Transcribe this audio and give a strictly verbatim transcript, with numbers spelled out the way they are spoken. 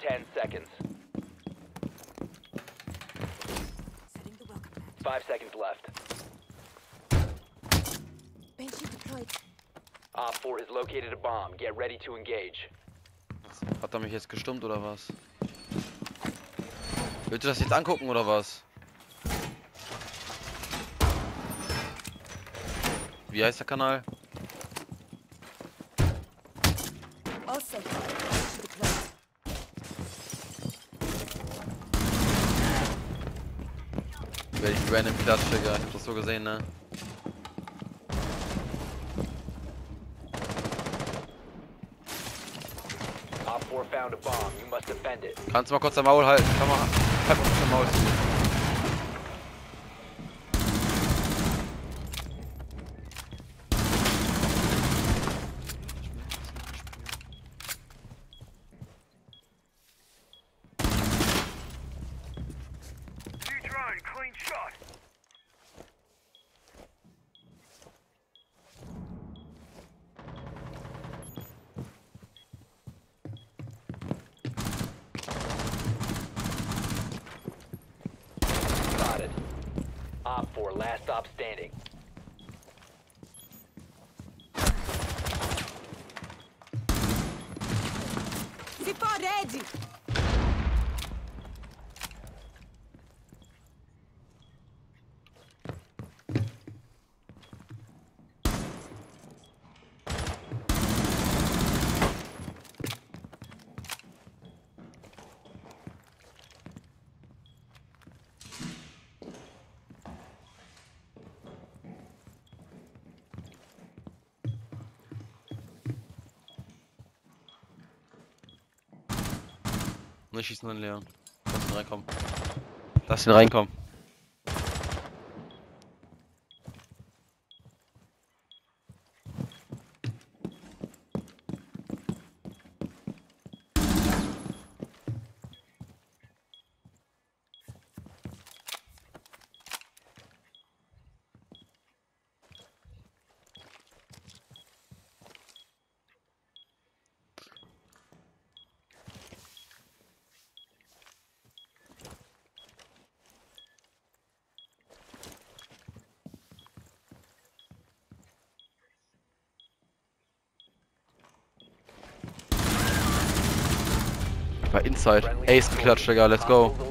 ten seconds. Setting the welcome mat. Five seconds left. Banshee deployed. Op four has located a bomb. Get ready to engage. Hat er mich jetzt gestummt oder was? Willst du das jetzt angucken oder was? Wie heißt der Kanal? All set. Banshee deployed. Welch random Klatsch, Digga. Ich hab das so gesehen, ne? Op four found a bomb. You must defend it. Kannst du mal kurz dein Maul halten? Komm mal, halt mal kurz dein Maul zu. Spotted. Op four, last stop standing. C four ready. Nicht schießen an Leon. Lass ihn reinkommen. Lass ihn reinkommen. Bei Inside. Ace geklatscht, Digga, let's go.